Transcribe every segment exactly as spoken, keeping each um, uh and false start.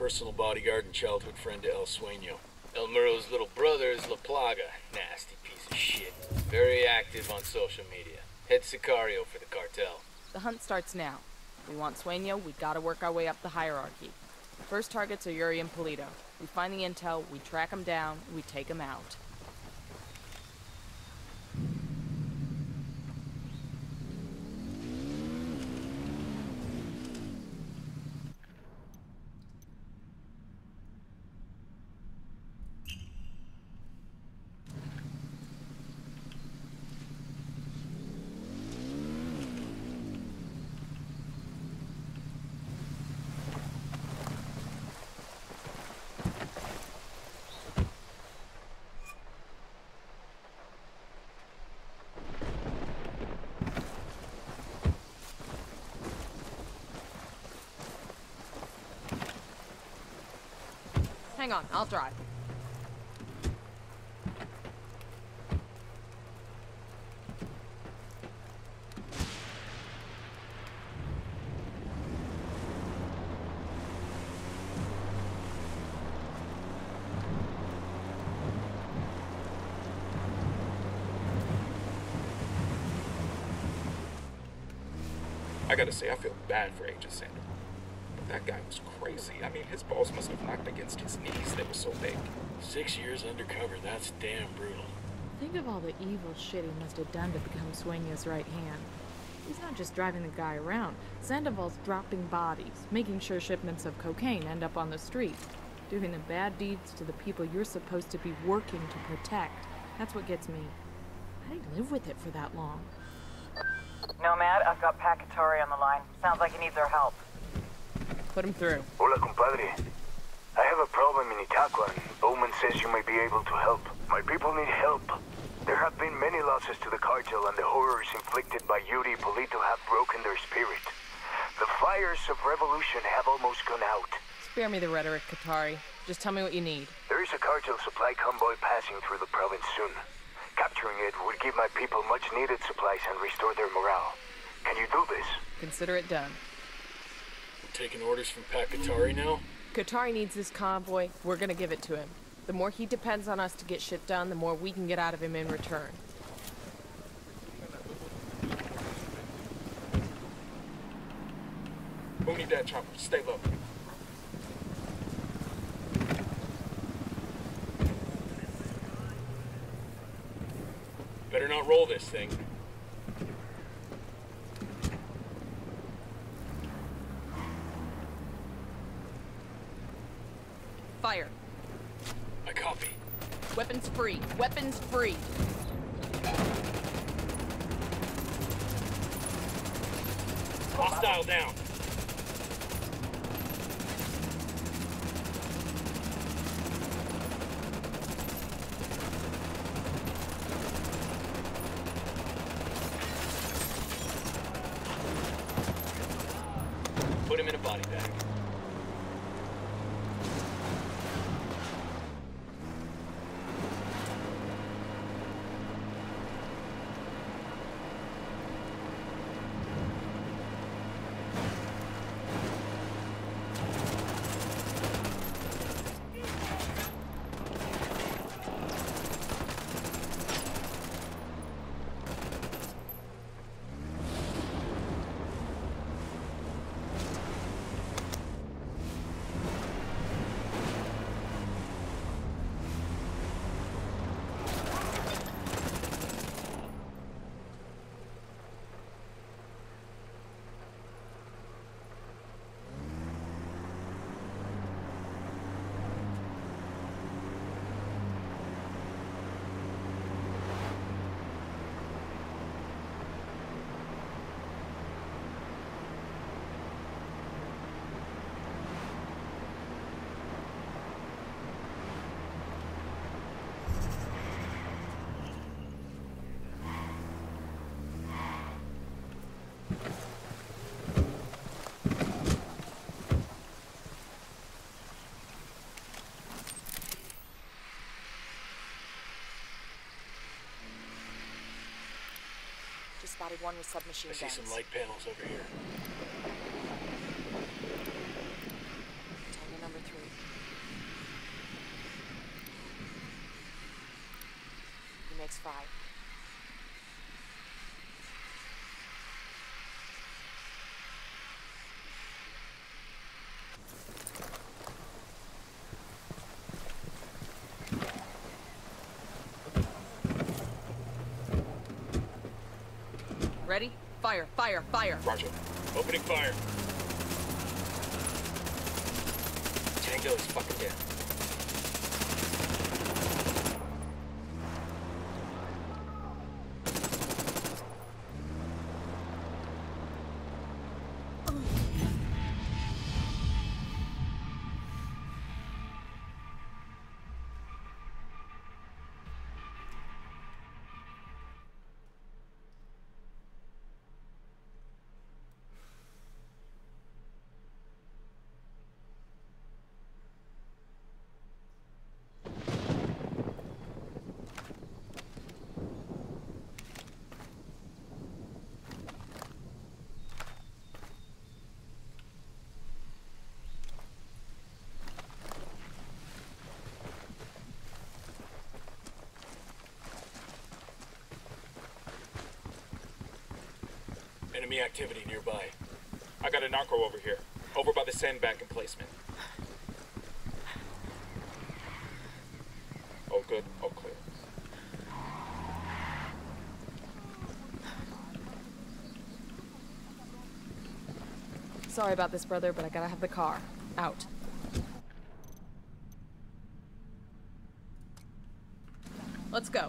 personal bodyguard and childhood friend to El Sueño. El Muro's little brother is La Plaga. Nasty piece of shit. Very active on social media. Head Sicario for the cartel. The hunt starts now. We want Sueño, we gotta work our way up the hierarchy. First targets are Yuri and Polito. We find the intel, we track them down, we take them out. Hang on, I'll drive. I gotta say, I feel bad for Agent Sandoval. But that guy was crazy. I mean, his balls must have knocked against his knees. They were so big. Six years undercover, that's damn brutal. Think of all the evil shit he must have done to become Sueño's right hand. He's not just driving the guy around. Sandoval's dropping bodies, making sure shipments of cocaine end up on the street, doing the bad deeds to the people you're supposed to be working to protect. That's what gets me. How do you live with it for that long? Nomad, I've got Pacatari on the line. Sounds like he needs our help. Put him through. Hola, compadre. I have a problem in Itaqua, and Bowman says you might be able to help. My people need help. There have been many losses to the cartel, and the horrors inflicted by Yuri Polito have broken their spirit. The fires of revolution have almost gone out. Spare me the rhetoric, Katari. Just tell me what you need. There is a cartel supply convoy passing through the province soon. Capturing it would give my people much-needed supplies and restore their morale. Can you do this? Consider it done. We're taking orders from Pacatari now? Katari needs this convoy, we're gonna give it to him. The more he depends on us to get shit done, the more we can get out of him in return. Who need that chopper? Stay low. Better not roll this thing. Fire. I copy. Weapons free. Weapons free. Hostile down. Put him in a body bag. Just spotted one with submachine I see guns. some light panels over here. Target number three. try. Ready? Fire, fire, fire! Roger. Opening fire. Tango is fucking dead. Enemy activity nearby. I got a narco over here. Over by the sandbag emplacement. All good, all clear. Sorry about this, brother, but I gotta have the car. Out. Let's go.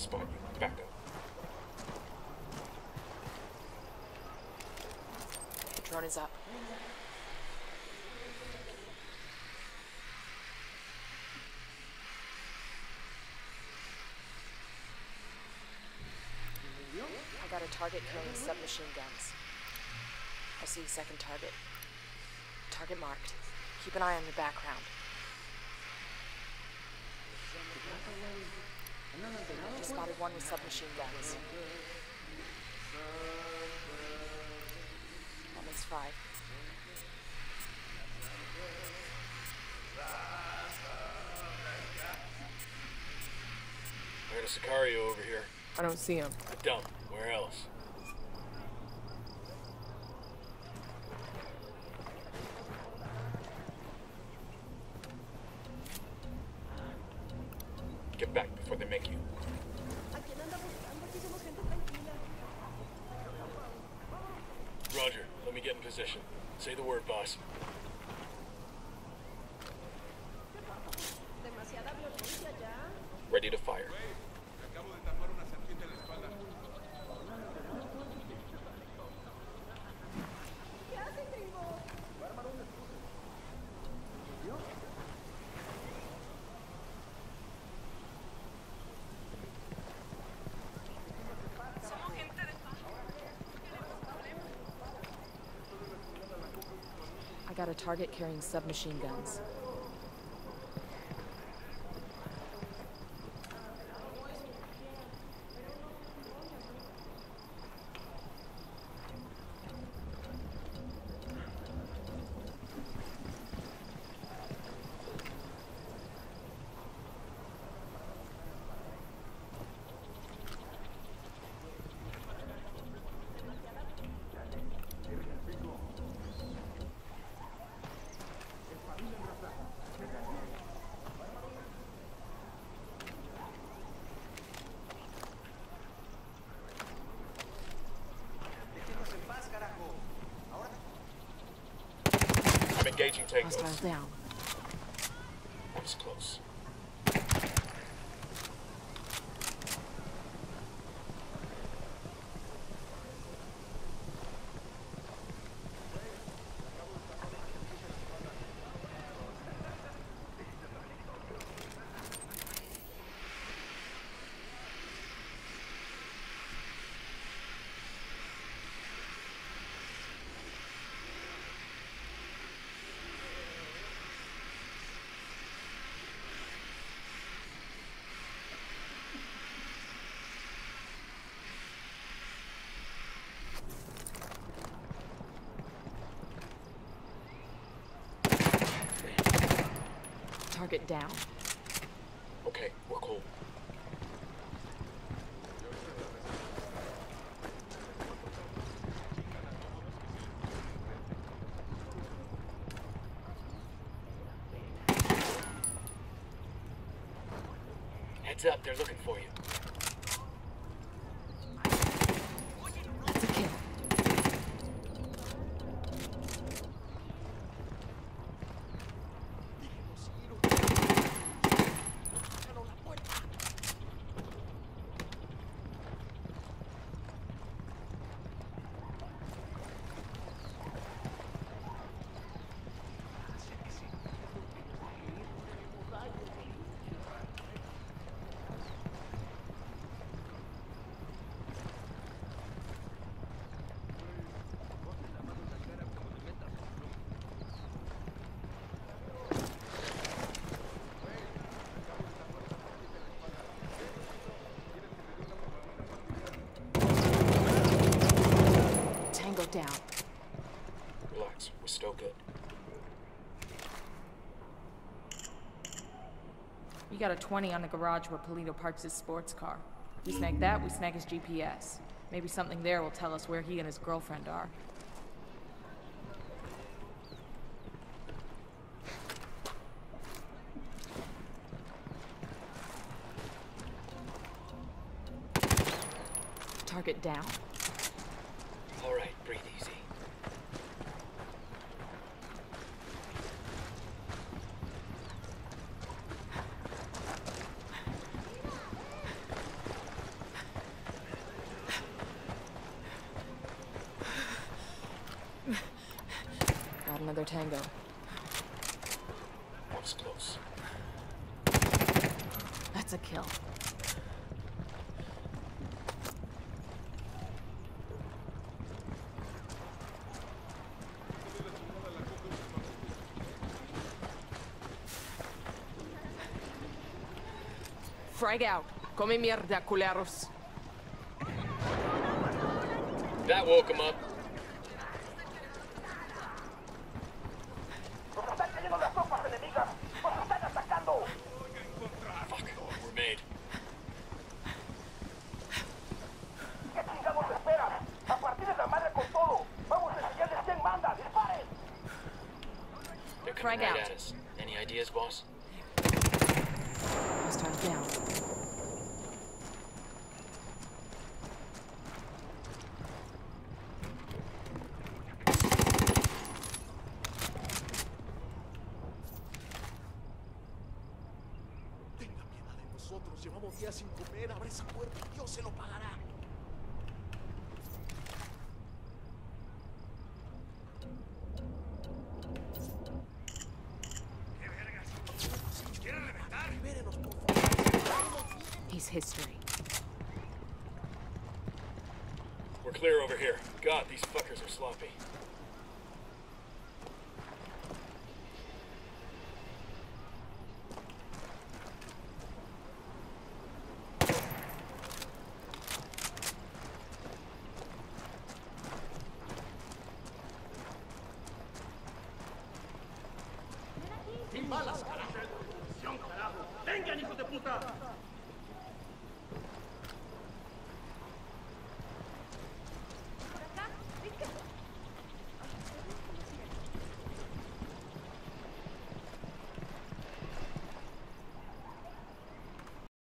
spot you. Back up. Drone is up. I got a target carrying submachine guns. I see a second target. Target marked. Keep an eye on your background. Just spotted one with submachine guns. That makes five. I got a Sicario over here. I don't see him. I don't. Where else? Get back before they make you. Roger. Let me get in position. Say the word, boss. Ready to fire. I got a target carrying submachine guns. I'm engaging tangos. Hostiles down. That was close. Target down. Okay, we're cool. Heads up, they're looking for you. That's a kill. Tango down. Relax, we're still good. You got a twenty on the garage where Polito parks his sports car. We snag that, we snag his G P S. Maybe something there will tell us where he and his girlfriend are. Target down. All right, breathe easy. Got another tango. That was close. That's a kill. Frag out. Come mierda, culeros. That woke him up. Fuck. We're made. They're coming Frag right out. at us. Any ideas, boss? Hostile down. Tenga piedad de nosotros. Llevamos días sin comer. Abre esa puerta y Dios se lo pagará. ¿Qué vergas? Si nos quiere reventar, libérenos, por favor. He's history. We're clear over here. God, these fuckers are sloppy. ¡Sin balas, carajo! ¡Vengan, hijos de puta!